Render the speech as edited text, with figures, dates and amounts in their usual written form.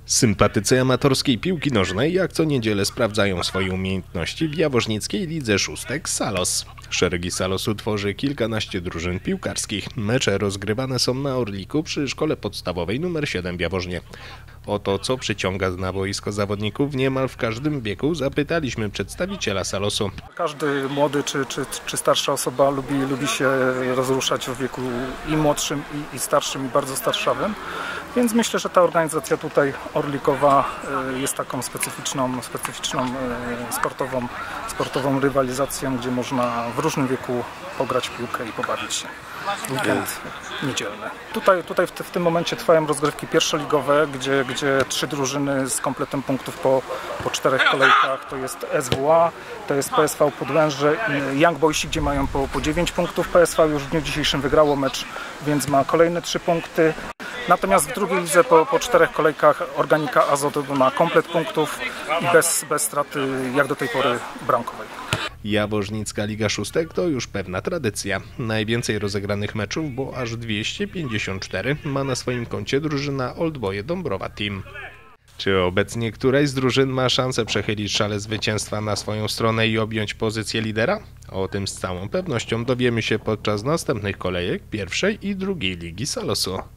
Sympatycy amatorskiej piłki nożnej jak co niedzielę sprawdzają swoje umiejętności w jaworznickiej lidze szóstek Salos. Szeregi Salosu tworzy kilkanaście drużyn piłkarskich. Mecze rozgrywane są na Orliku przy szkole podstawowej nr 7 w Jaworznie. O to, co przyciąga na boisko zawodników niemal w każdym wieku, zapytaliśmy przedstawiciela Salosu. Każdy młody czy starsza osoba lubi się rozruszać w wieku i młodszym, i starszym, i bardzo starszawym. Więc myślę, że ta organizacja tutaj orlikowa jest taką specyficzną sportową rywalizacją, gdzie można w różnym wieku pograć w piłkę i pobawić się. Weekend niedzielny. Tutaj w tym momencie trwają rozgrywki pierwszoligowe, gdzie 3 drużyny z kompletem punktów po 4 kolejkach. To jest SWA, to jest PSV Podłęże i Young Boysi, gdzie mają po 9 punktów. PSV już w dniu dzisiejszym wygrało mecz, więc ma kolejne 3 punkty. Natomiast w drugiej lidze po 4 kolejkach Organika Azot ma komplet punktów i bez straty jak do tej pory bramkowej. Jaworznicka Liga Szóstek to już pewna tradycja. Najwięcej rozegranych meczów, bo aż 254, ma na swoim koncie drużyna Oldboye Dąbrowa Team. Czy obecnie któraś z drużyn ma szansę przechylić szale zwycięstwa na swoją stronę i objąć pozycję lidera? O tym z całą pewnością dowiemy się podczas następnych kolejek pierwszej i drugiej Ligi Salosu.